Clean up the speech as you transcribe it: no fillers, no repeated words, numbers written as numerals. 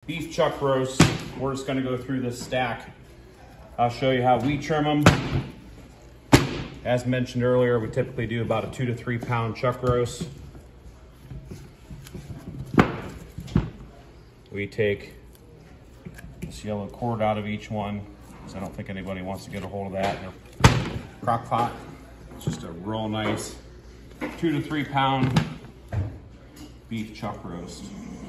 beef chuck roast. We're just gonna go through this stack. I'll show you how we trim them. As mentioned earlier, we typically do about a 2 to 3 pound chuck roast. We take this yellow cord out of each one, because I don't think anybody wants to get a hold of that in their crock pot. It's just a real nice 2 to 3 pound beef chuck roast.